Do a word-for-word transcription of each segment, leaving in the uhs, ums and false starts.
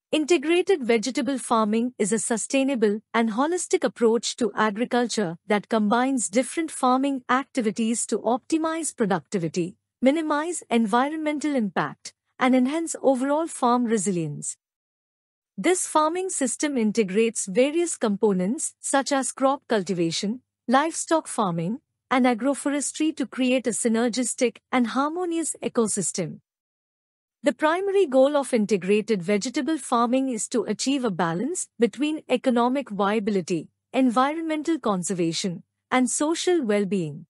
Integrated vegetable farming is a sustainable and holistic approach to agriculture that combines different farming activities to optimize productivity, minimize environmental impact, and enhance overall farm resilience. This farming system integrates various components such as crop cultivation, livestock farming, and agroforestry to create a synergistic and harmonious ecosystem. The primary goal of integrated vegetable farming is to achieve a balance between economic viability, environmental conservation, and social well-being.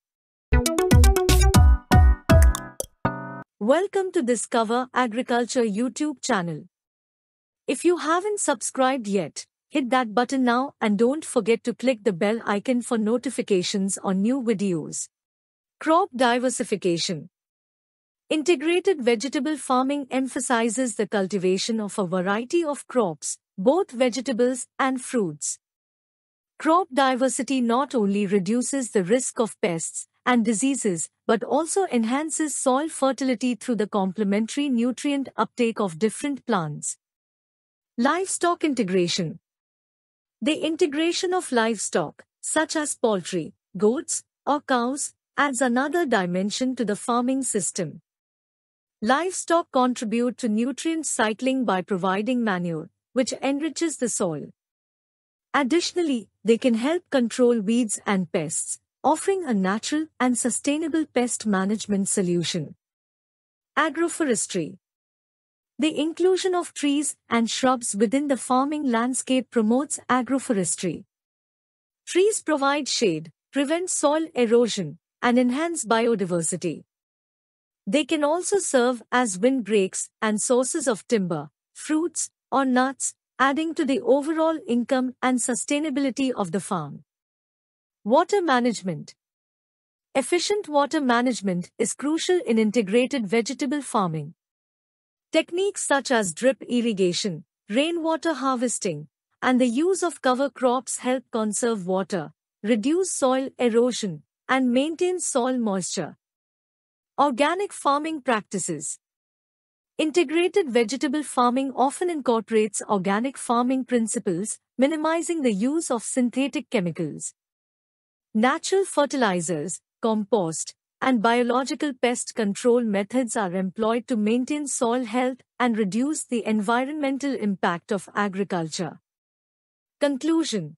Welcome to Discover Agriculture YouTube channel. If you haven't subscribed yet, hit that button now and don't forget to click the bell icon for notifications on new videos. Crop diversification. Integrated vegetable farming emphasizes the cultivation of a variety of crops, both vegetables and fruits. Crop diversity not only reduces the risk of pests and diseases but also enhances soil fertility through the complementary nutrient uptake of different plants. Livestock integration. The integration of livestock, such as poultry, goats, or cows, adds another dimension to the farming system. Livestock contribute to nutrient cycling by providing manure, which enriches the soil. Additionally, they can help control weeds and pests, offering a natural and sustainable pest management solution. Agroforestry. The inclusion of trees and shrubs within the farming landscape promotes agroforestry. Trees provide shade, prevent soil erosion, and enhance biodiversity. They can also serve as windbreaks and sources of timber, fruits, or nuts, adding to the overall income and sustainability of the farm. Water management. Efficient water management is crucial in integrated vegetable farming. Techniques such as drip irrigation, rainwater harvesting, and the use of cover crops help conserve water, reduce soil erosion, and maintain soil moisture. Organic farming practices. Integrated vegetable farming often incorporates organic farming principles, minimizing the use of synthetic chemicals. Natural fertilizers, compost, and biological pest control methods are employed to maintain soil health and reduce the environmental impact of agriculture. Conclusion.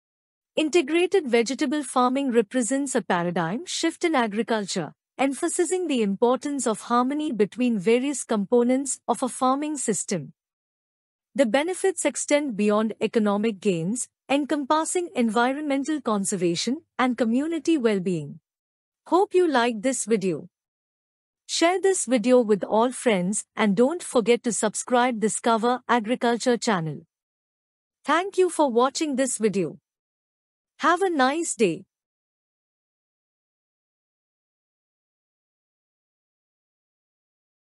Integrated vegetable farming represents a paradigm shift in agriculture, emphasizing the importance of harmony between various components of a farming system. The benefits extend beyond economic gains, encompassing environmental conservation and community well-being. Hope you liked this video. Share this video with all friends and don't forget to subscribe Discover Agriculture channel. Thank you for watching this video. Have a nice day.